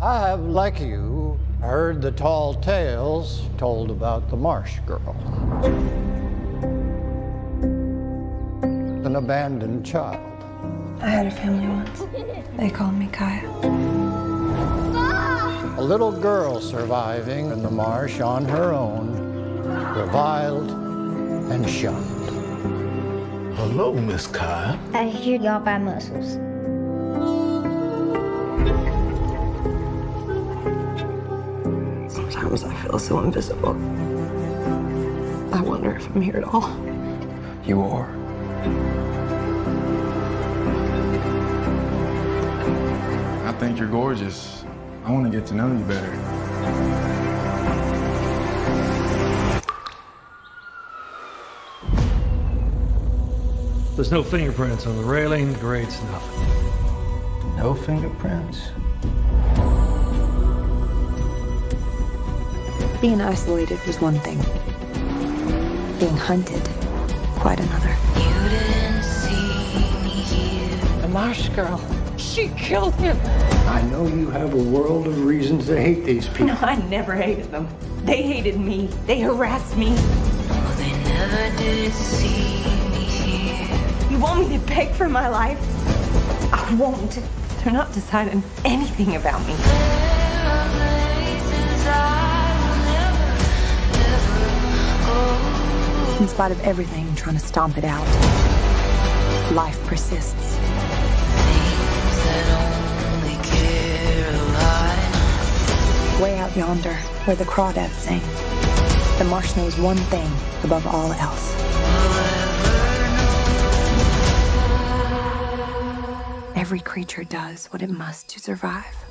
I have, like you, heard the tall tales told about the Marsh Girl. An abandoned child. I had a family once. They called me Kaya. A little girl surviving in the marsh on her own, reviled and shunned. Hello, Miss Kaya. I hear y'all buy mussels. Sometimes I feel so invisible. I wonder if I'm here at all. You are. I think you're gorgeous. I want to get to know you better. There's no fingerprints on the railing, the grates, nothing. No fingerprints? Being isolated was one thing. Being hunted, quite another. You didn't see me here. The Marsh Girl. She killed him. I know you have a world of reasons to hate these people. No, I never hated them. They hated me. They harassed me. Oh, they never did see me here. You want me to beg for my life? I won't. They're not deciding anything about me. There are places I will never, ever go. In spite of everything trying to stomp it out, life persists. Way out yonder, where the crawdads sing, the marsh knows one thing above all else. Every creature does what it must to survive.